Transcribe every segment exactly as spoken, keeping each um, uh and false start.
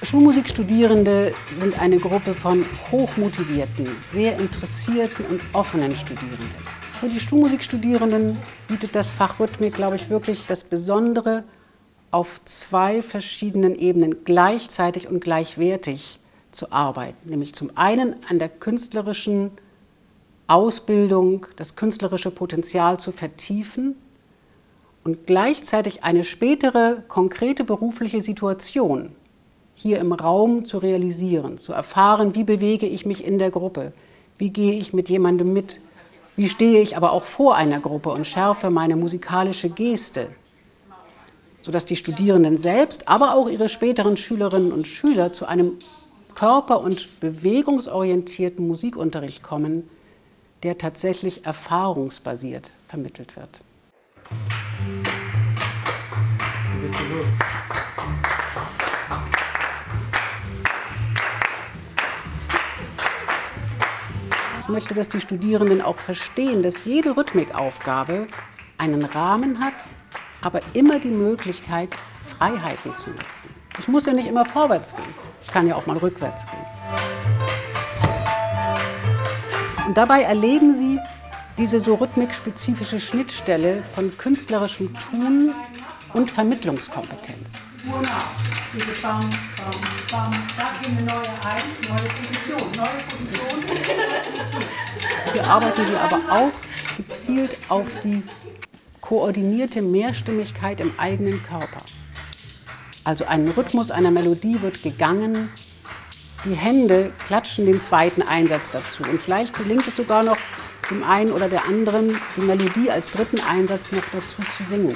Schulmusikstudierende sind eine Gruppe von hochmotivierten, sehr interessierten und offenen Studierenden. Für die Schulmusikstudierenden bietet das Fach Rhythmik, glaube ich, wirklich das Besondere, auf zwei verschiedenen Ebenen gleichzeitig und gleichwertig zu arbeiten. Nämlich zum einen an der künstlerischen Ausbildung, das künstlerische Potenzial zu vertiefen und gleichzeitig eine spätere konkrete berufliche Situation hier im Raum zu realisieren, zu erfahren, wie bewege ich mich in der Gruppe, wie gehe ich mit jemandem mit, wie stehe ich aber auch vor einer Gruppe und schärfe meine musikalische Geste, sodass die Studierenden selbst, aber auch ihre späteren Schülerinnen und Schüler zu einem körper- und bewegungsorientierten Musikunterricht kommen, der tatsächlich erfahrungsbasiert vermittelt wird. Ich möchte, dass die Studierenden auch verstehen, dass jede Rhythmikaufgabe einen Rahmen hat, aber immer die Möglichkeit, Freiheiten zu nutzen. Ich muss ja nicht immer vorwärts gehen, ich kann ja auch mal rückwärts gehen. Und dabei erleben Sie diese so rhythmikspezifische Schnittstelle von künstlerischem Tun und Vermittlungskompetenz. Diese Bam, Bam, Bam, da gehen eine neue ein, neue Position, neue Position. Hier arbeiten wir aber auch gezielt auf die koordinierte Mehrstimmigkeit im eigenen Körper. Also ein Rhythmus einer Melodie wird gegangen, die Hände klatschen den zweiten Einsatz dazu und vielleicht gelingt es sogar noch dem einen oder der anderen, die Melodie als dritten Einsatz noch dazu zu singen.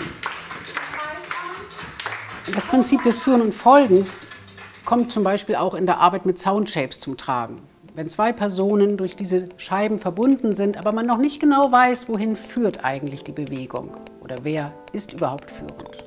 Das Prinzip des Führen und Folgens kommt zum Beispiel auch in der Arbeit mit Soundshapes zum Tragen. Wenn zwei Personen durch diese Scheiben verbunden sind, aber man noch nicht genau weiß, wohin führt eigentlich die Bewegung oder wer ist überhaupt führend.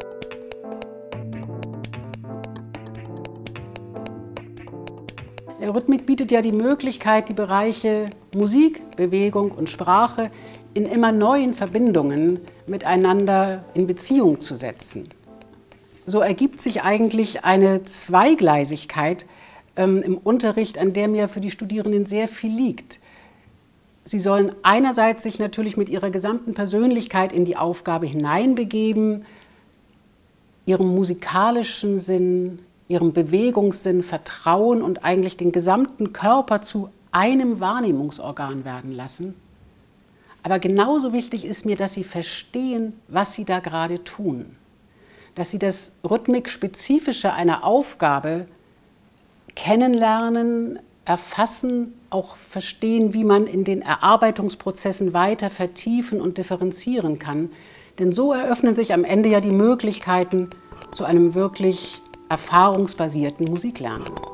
Der Rhythmik bietet ja die Möglichkeit, die Bereiche Musik, Bewegung und Sprache in immer neuen Verbindungen miteinander in Beziehung zu setzen. So ergibt sich eigentlich eine Zweigleisigkeit ähm, im Unterricht, an der mir für die Studierenden sehr viel liegt. Sie sollen einerseits sich natürlich mit ihrer gesamten Persönlichkeit in die Aufgabe hineinbegeben, ihrem musikalischen Sinn, ihrem Bewegungssinn vertrauen und eigentlich den gesamten Körper zu einem Wahrnehmungsorgan werden lassen. Aber genauso wichtig ist mir, dass sie verstehen, was sie da gerade tun. Dass sie das Rhythmikspezifische einer Aufgabe kennenlernen, erfassen, auch verstehen, wie man in den Erarbeitungsprozessen weiter vertiefen und differenzieren kann. Denn so eröffnen sich am Ende ja die Möglichkeiten zu einem wirklich erfahrungsbasierten Musiklernen.